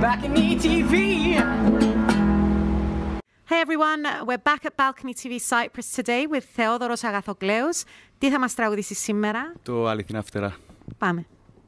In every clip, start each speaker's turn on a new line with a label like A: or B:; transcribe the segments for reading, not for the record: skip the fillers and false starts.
A: Balcony TV.
B: Hey everyone, we're back at Balcony TV Cyprus today with Theodoros Agathokleous. Τι θα μας τραγουδήσεις σήμερα?
C: Το αληθινά φτερά.
B: Πάμε.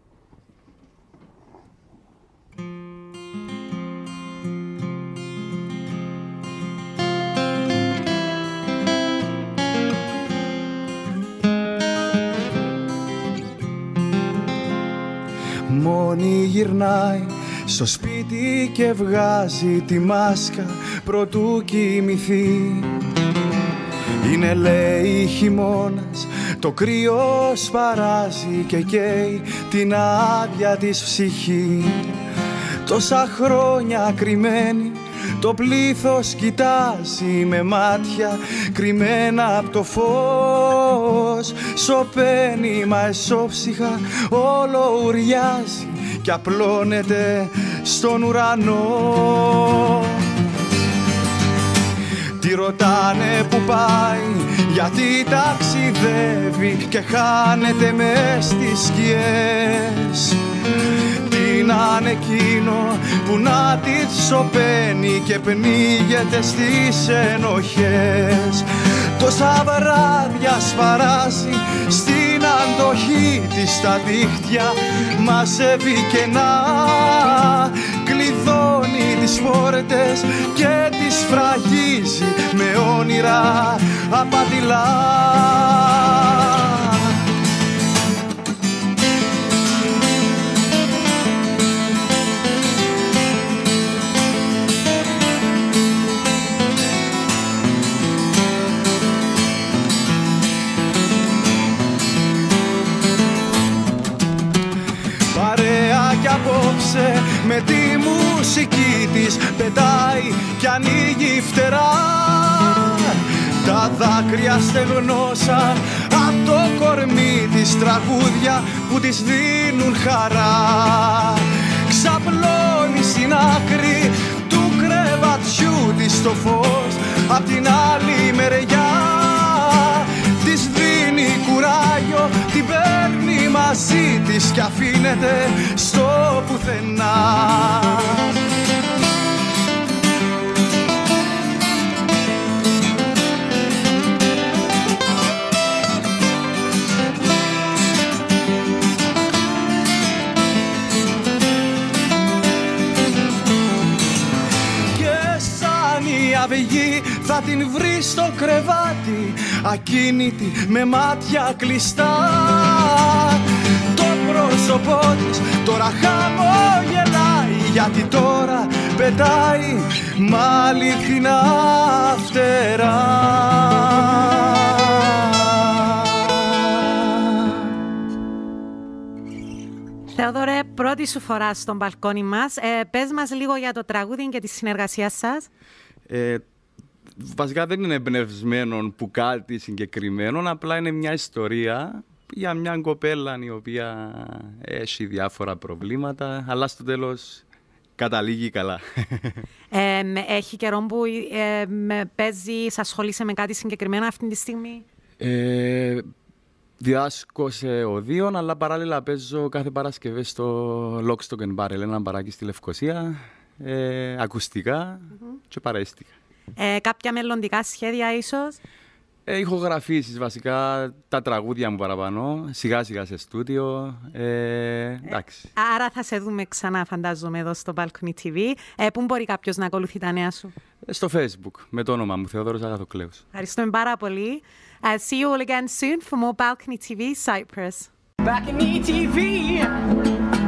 D: Μόνη γυρνάει στο σπίτι και βγάζει τη μάσκα προτού κοιμηθεί. Είναι λέει χειμώνας, το κρύο σπαράζει και καίει την άδεια της ψυχή. Τόσα χρόνια κρυμμένη το πλήθος κοιτάζει με μάτια κρυμμένα απ' το φως. Σωπαίνει μα εσόψυχα όλο ουριάζει κι απλώνεται στον ουρανό. Τι ρωτάνε που πάει, γιατί ταξιδεύει και χάνεται μες στις σκιές. Τι να είναι εκείνο που να τη σωπαίνει και πνίγεται στις ενοχές. Τόσα βράδια σπαράζει στην αντοχή της τα δίχτυα, μαζεύει κενά, κλειδώνει τις πόρτες και τις φραγίζει με όνειρα απατηλά. Κι απόψε με τη μουσική της πετάει κι ανοίγει φτερά. Τα δάκρυα στεγνώσαν απ' το κορμί της, τραγούδια που της δίνουν χαρά. Ξαπλώνει στην άκρη του κρεβατιού της το φως απ' την άλλη μεριά. Της δίνει κουράγιο, την παίρνει μαζί της κι αφήνεται στο πουθενά. Και σαν η αυγή θα την βρει στο κρεβάτι, ακίνητη με μάτια κλειστά. Το πρόσωπό της τώρα χαμογελάει, γιατί τώρα πετάει μ' αληθινά φτερά.
B: Θεόδωρε, πρώτη σου φορά στον μπαλκόνι μας. Πες μας λίγο για το τραγούδι και τη συνεργασία σας.
C: Βασικά δεν είναι εμπνευσμένο που κάτι συγκεκριμένο, απλά είναι μια ιστορία για μια κοπέλα η οποία έχει διάφορα προβλήματα, αλλά στο τέλος καταλήγει καλά.
B: Έχει καιρό που παίζεις, ασχολείσαι με κάτι συγκεκριμένο αυτή τη στιγμή?
C: Διδάσκω σε οδείων, αλλά παράλληλα παίζω κάθε Παρασκευή στο Lockstock and Barrel, ένα μπαράκι στη Λευκοσία, ακουστικά και παραίστικα.
B: Κάποια μελλοντικά σχέδια ίσως?
C: Ηχογραφήσεις βασικά, τα τραγούδια μου παραπάνω, σιγά σιγά σε στούντιο, εντάξει.
B: Άρα θα σε δούμε ξανά, φαντάζομαι, εδώ στο Balcony TV. Πού μπορεί κάποιος να ακολουθεί τα νέα σου?
C: Στο Facebook, με το όνομα μου, Θεόδωρος Αγαθοκλέους.
B: Ευχαριστούμε πάρα πολύ. See you all again soon for more Balcony TV Cyprus.
A: Balcony TV.